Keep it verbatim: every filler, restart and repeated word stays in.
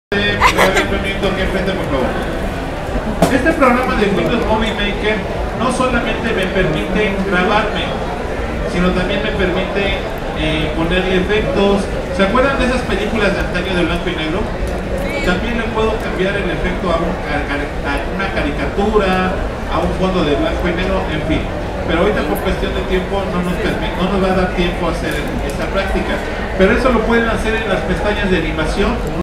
Aquí enfrente, por favor. Este programa de Windows Movie Maker no solamente me permite grabarme, sino también me permite eh, ponerle efectos. ¿Se acuerdan de esas películas de antaño de blanco y negro? También le puedo cambiar el efecto a, un, a una caricatura, a un fondo de blanco y negro, en fin. Pero ahorita por cuestión de tiempo no nos, permite, no nos va a dar tiempo a hacer esta práctica. Pero eso lo pueden hacer en las pestañas de animación.